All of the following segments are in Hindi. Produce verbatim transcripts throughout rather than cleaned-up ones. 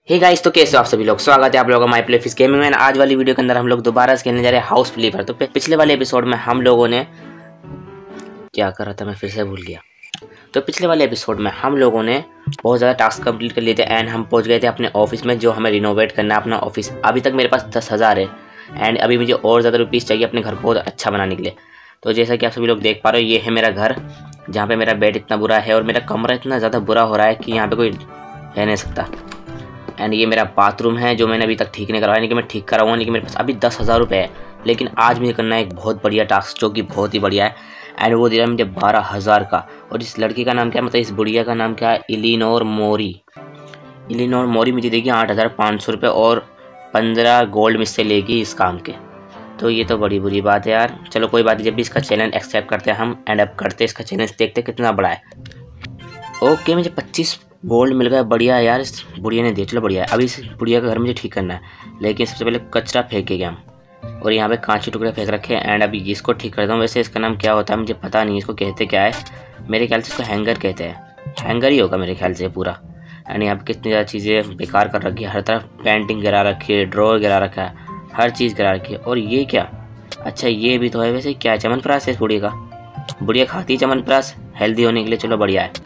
हे गाइस, तो कैसे हो आप सभी लोग। स्वागत है आप लोगों का माय प्ले फिश गेमिंग में। आज वाली वीडियो के अंदर हम लोग दोबारा से खेलने जा रहे हैं हाउस फ्लीपर। तो पिछले वाले एपिसोड में हम लोगों ने क्या कर रहा था मैं फिर से भूल गया। तो पिछले वाले एपिसोड में हम लोगों ने बहुत ज़्यादा टास्क कंप्लीट कर लिए थे एंड हम पहुंच गए थे अपने ऑफिस में, जो हमें रिनोवेट करना है अपना ऑफिस। अभी तक मेरे पास दस हज़ार है एंड अभी मुझे और ज़्यादा रुपीज़ चाहिए अपने घर को बहुत अच्छा बनाने के लिए। तो जैसा कि आप सभी लोग देख पा रहे हो, ये है मेरा घर जहाँ पे मेरा बेड इतना बुरा है और मेरा कमरा इतना ज़्यादा बुरा हो रहा है कि यहाँ पे कोई रह नहीं सकता। एंड ये मेरा बाथरूम है जो मैंने अभी तक ठीक नहीं करवाया, नहीं कि मैं ठीक कराऊंगा, लेकिन मेरे पास अभी दस हज़ार रुपये है। लेकिन आज मुझे करना है एक बहुत बढ़िया टास्क जो कि बहुत ही बढ़िया है एंड वो दे रहा है मुझे बारह हज़ार का। और इस लड़की का नाम क्या है, मतलब इस बुढ़िया का नाम क्या है, इलिनोर मोरी। इलिनोर मोरी मुझे देगी आठ हज़ार पाँच सौ रुपये और पंद्रह गोल्ड मुझसे लेगी इस काम के। तो ये तो बड़ी बुरी बात है यार। चलो कोई बात नहीं, जब भी इसका चैलेंज एक्सेप्ट करते हैं हम एंड अब करते हैं इसका चैलेंज, देखते हैं कितना बड़ा है। ओके, मुझे पच्चीस गोल्ड मिल गया, बढ़िया है यार, इस बुढ़िया ने दिया। चलो बढ़िया है। अभी इस बुढ़िया का घर मुझे ठीक करना है, लेकिन सबसे पहले कचरा फेंकेंगे हम। और यहाँ पे कांच के टुकड़े फेंक रखे हैं एंड अभी इसको ठीक करता हूँ। वैसे इसका नाम क्या होता है मुझे पता नहीं, इसको कहते क्या है। मेरे ख्याल से इसको हैंगर कहते हैं, हैंगर ही होगा मेरे ख्याल से पूरा। एंड यहाँ पे कितनी ज़्यादा चीज़ें बेकार कर रखी है, हर तरफ पेंटिंग गिरा रखी है, ड्रॉर गिरा रखा है, हर चीज़ गिरा रखी है। और ये क्या, अच्छा ये भी तो है। वैसे क्या है, च्यवनप्राश है इस बुढ़िया का। बुढ़िया खाती है च्यवनप्राश हेल्दी होने के लिए। चलो बढ़िया है।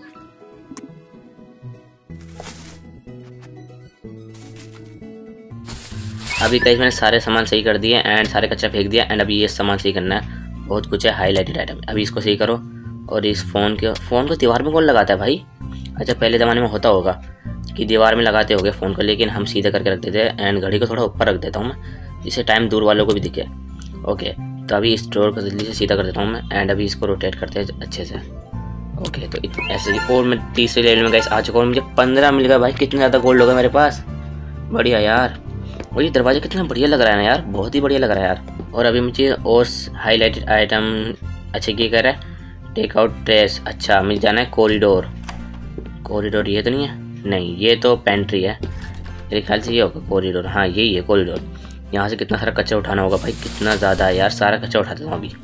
अभी कहीं मैंने सारे सामान सही कर दिए एंड सारे कचरा फेंक दिया एंड अभी ये सामान सही करना है। बहुत कुछ है हाईलाइटेड आइटम। अभी इसको सही करो। और इस फ़ोन के फ़ोन को दीवार में कौन लगाता है भाई? अच्छा पहले ज़माने में होता होगा कि दीवार में लगाते होंगे फ़ोन को, लेकिन हम सीधे करके रख देते हैं। एंड घड़ी को थोड़ा ऊपर रख देता हूँ मैं, जिससे टाइम दूर वालों को भी दिखे। ओके, तो अभी इस डोर को जल्दी से सीधा कर देता हूँ मैं एंड अभी इसको रोटेट करते हैं अच्छे से। ओके, तो ऐसे ही। और मैं तीसरे लेवल में गैस आ चुका हूँ, मुझे पंद्रह मिल गया भाई। कितना ज़्यादा गोल्ड हो गया मेरे पास, बढ़िया यार। और ये दरवाजा कितना बढ़िया लग रहा है ना यार, बहुत ही बढ़िया लग रहा है यार। और अभी मुझे और हाईलाइटेड आइटम अच्छा ये कह रहा है टेक आउट ट्रेस। अच्छा मुझे जाना है कॉरिडोर। कॉरिडोर ये तो नहीं है, नहीं ये तो पेंट्री है मेरे ख्याल से, ये होगा कॉरिडोर। हाँ यही है कॉरिडोर। यहाँ से कितना सारा कचरा उठाना होगा भाई, कितना ज़्यादा है यार। सारा कचरा उठा देता हूँ अभी।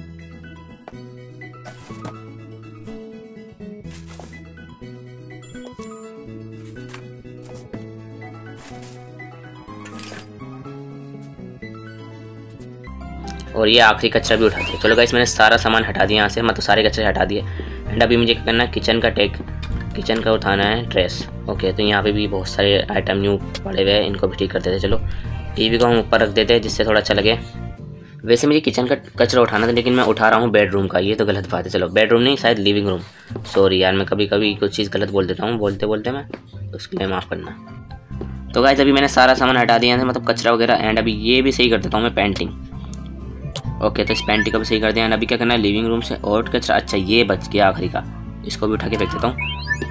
और ये आखिरी कचरा भी उठा दिया। चलो गाइस, मैंने सारा सामान हटा दिया यहाँ से, मतलब सारे कचरे हटा दिए एंड अभी मुझे क्या करना है, किचन का टेक किचन का उठाना है ट्रेस। ओके, तो यहाँ पे भी बहुत सारे आइटम न्यू पड़े हुए हैं, इनको भी ठीक कर देते। चलो टीवी को हम ऊपर रख देते हैं जिससे थोड़ा अच्छा लगे। वैसे मुझे किचन का कचरा उठाना था, लेकिन मैं उठा रहा हूँ बेडरूम का, ये तो गलत बात है। चलो बेडरूम नहीं, शायद लिविंग रूम। सॉरी यार, मैं कभी कभी कुछ चीज़ गलत बोल देता हूँ बोलते बोलते मैं, उसके लिए माफ़ करना। तो गाइस अभी मैंने सारा सामान हटा दिया है, मतलब कचरा वगैरह। एंड अभी ये भी सही कर देता हूँ मैं, पेंटिंग। ओके, तो इस पेंटिंग को भी सही कर दिया। अभी क्या करना है, लिविंग रूम से और कचरा। अच्छा ये बच गया आखिरी का, इसको भी उठा के फेंक देता हूँ।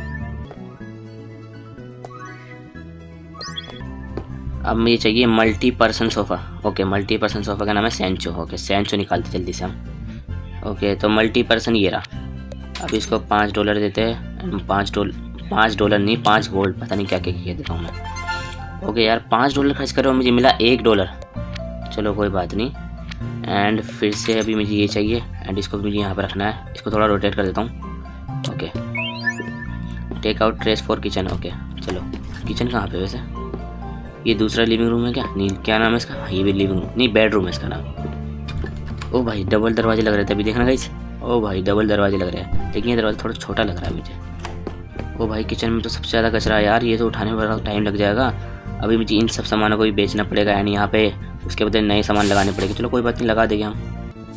अब मुझे चाहिए multi person sofa. Okay, multi person sofa का नाम है सेंचो। ओके, सेंचो निकालते जल्दी से हम। ओके, तो मल्टी पर्सन ये रहा। अब इसको पाँच डॉलर देते हैं। पाँच डॉलर पाँच डॉलर नहीं, पाँच गोल्ड, पता नहीं क्या क्या कह देता हूँ मैं। ओके यार, पाँच डॉलर खर्च करो, मुझे मिला एक डॉलर। चलो कोई बात नहीं। एंड फिर से अभी मुझे ये चाहिए एंड इसको मुझे यहाँ पर रखना है। इसको थोड़ा रोटेट कर देता हूँ। Okay, take out trace for kitchen. Okay चलो, किचन कहाँ पे वैसे? ये दूसरा लिविंग रूम है क्या? नहीं, क्या नाम है इसका? हाँ ये भी लिविंग रूम नहीं, बेडरूम है इसका नाम। ओ भाई डबल दरवाजे लग रहे थे अभी, देखना गाइस। ओ भाई डबल दरवाजे लग रहे हैं, लेकिन ये दरवाजा थोड़ा छोटा लग रहा है मुझे। ओ भाई किचन में तो सबसे ज़्यादा कचरा है यार, ये तो उठाने में बड़ा टाइम लग जाएगा। अभी मुझे इन सब सामानों को भी बेचना पड़ेगा यानी यहाँ पे, उसके बदले नए सामान लगाने पड़ेंगे। चलो कोई बात नहीं, लगा देंगे हम।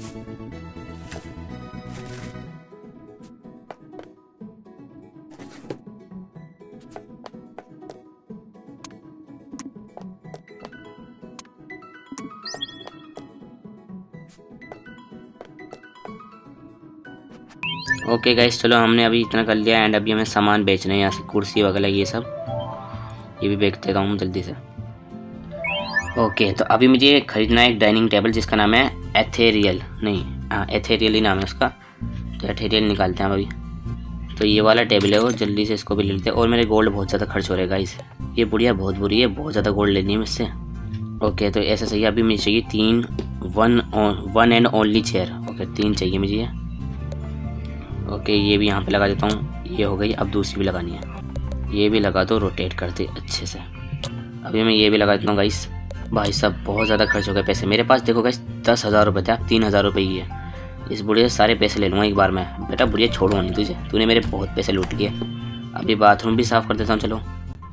ओके गाइस, चलो हमने अभी इतना कर लिया एंड अभी हमें सामान बेचना है यहाँ से, कुर्सी वगैरह ये सब, ये भी बेच देता हूँ जल्दी से। ओके, तो अभी मुझे खरीदना है एक डाइनिंग टेबल जिसका नाम है एथेरियल। नहीं हाँ एथेरियल ही नाम है उसका। तो एथेरियल निकालते हैं अभी। तो ये वाला टेबल है वो, जल्दी से इसको भी ले लेते हैं। और मेरे गोल्ड बहुत ज़्यादा खर्च हो रहा है गाइस, ये बुढ़िया बहुत बुरी है, बहुत ज़्यादा गोल्ड लेनी है मुझसे। ओके, तो ऐसा सही है। अभी मुझे चाहिए तीन one one and only chair. Okay, तीन चाहिए मुझे ये। ओके, ये भी यहाँ पे लगा देता हूँ, ये हो गई। अब दूसरी भी लगानी है, ये भी लगा दो, रोटेट करते अच्छे से। अभी मैं ये भी लगा देता हूँ गाइस। भाई साहब बहुत ज़्यादा खर्च हो गए पैसे मेरे पास। देखो गाइस दस हज़ार रुपये थे, अब तीन हज़ार रुपये ही है। इस बुढ़िया से सारे पैसे ले लूँगा एक बार मैं। बेटा बुढ़िया छोड़ूंगा नहीं तुझे, तूने मेरे बहुत पैसे लूट लिए। अभी बाथरूम भी साफ़ कर देता हूँ चलो।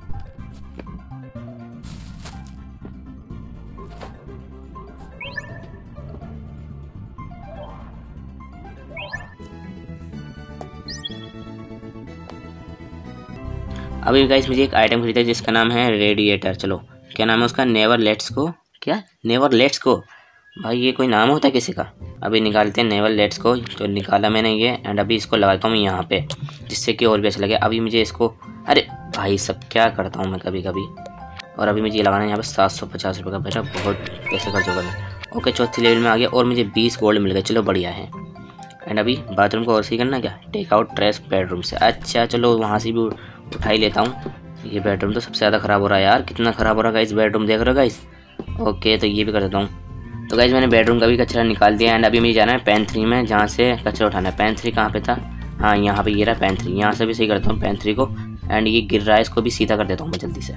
अभी गाइस मुझे एक आइटम खरीदा है जिसका नाम है रेडिएटर। चलो क्या नाम है उसका, नेवर लेट्स गो। क्या नेवर लेट्स गो, भाई ये कोई नाम होता है किसी का। अभी निकालते हैं नेवर लेट्स गो। जो निकाला मैंने ये, एंड अभी इसको लगाता हूँ यहाँ पे जिससे कि और भी अच्छा लगे। अभी मुझे इसको, अरे भाई सब क्या करता हूँ मैं कभी कभी। और अभी मुझे ये लगाना है यहाँ पे सात सौ पचास रुपये का। बेटा बहुत पैसे खर्च हो गए। ओके चौथी लेवल में आ गया और मुझे बीस गोल्ड मिल गए, चलो बढ़िया है। एंड अभी बाथरूम को और सही करना क्या, टेक आउट ट्रैश बेडरूम से। अच्छा चलो वहाँ से भी उठा ही लेता हूँ। ये बेडरूम तो सबसे ज़्यादा ख़राब हो रहा है यार, कितना ख़राब हो रहा है गाइस बेडरूम, देख रहे हो गाइस। ओके तो ये भी कर देता हूँ। तो गाइस मैंने बेडरूम का भी कचरा निकाल दिया। एंड अभी मुझे जाना है पैन थ्री में जहाँ से कचरा उठाना है। पैन थ्री कहाँ पे था, हाँ यहाँ पे ये रहा पैन थ्री। यहाँ से भी सही करता हूँ पैन थ्री को। एंड ये गिर रहा है, इसको भी सीधा कर देता हूँ मैं जल्दी से।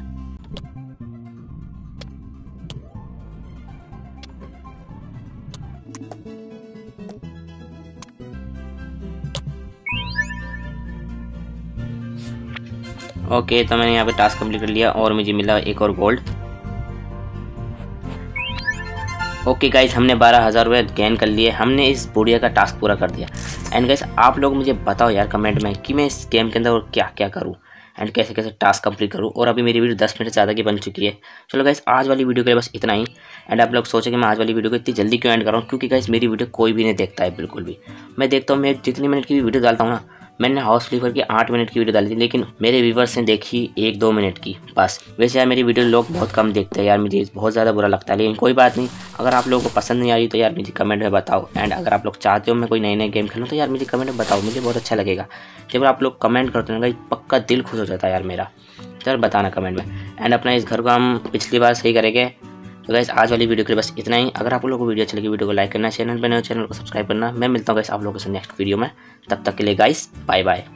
ओके तो मैंने यहाँ पे टास्क कंप्लीट कर लिया और मुझे मिला एक और गोल्ड। ओके गाइस हमने बारह हज़ार रुपये गेन कर लिए, हमने इस बुढ़िया का टास्क पूरा कर दिया। एंड गाइस आप लोग मुझे बताओ यार कमेंट में कि मैं इस गेम के अंदर और क्या क्या करूँ एंड कैसे कैसे टास्क कंप्लीट करूँ। और अभी मेरी वीडियो दस मिनट से ज़्यादा की बन चुकी है। चलो गाइस आज वाली वीडियो के लिए बस इतना ही। एंड आप लोग सोचें कि मैं आज वाली वीडियो को इतनी जल्दी क्यों एंड कर रहा हूँ, क्योंकि गाइस मेरी वीडियो कोई भी नहीं देखता है बिल्कुल भी। मैं देखता हूँ, मैं जितनी मिनट की भी वीडियो डालता हूँ ना, मैंने हाउस फ्लीवर की आठ मिनट की वीडियो डाली थी लेकिन मेरे व्यूवर्स ने देखी एक दो मिनट की बस। वैसे यार मेरी वीडियो लोग बहुत कम देखते हैं यार, मुझे बहुत ज़्यादा बुरा लगता है। लेकिन कोई बात नहीं, अगर आप लोगों को पसंद नहीं आ रही तो यार मुझे कमेंट में बताओ। एंड अगर आप लोग चाहते हो मैं कोई नए नए गेम खेलूँ तो यार मुझे कमेंट में बताओ, मुझे बहुत अच्छा लगेगा। जब आप लोग कमेंट करते हैं ना पक्का दिल खुश हो जाता है यार मेरा। तो यार बताना कमेंट में। एंड अपना इस घर को हम पिछली बार सही करेंगे। तो गाइस आज वाली वीडियो के लिए बस इतना ही। अगर आप लोगों को वीडियो अच्छी लगी वीडियो को लाइक करना, चैनल पर नए हो चैनल को सब्सक्राइब करना। मैं मिलता हूँ गाइस आप लोगों से नेक्स्ट वीडियो में, तब तक के लिए गाइस बाय बाय।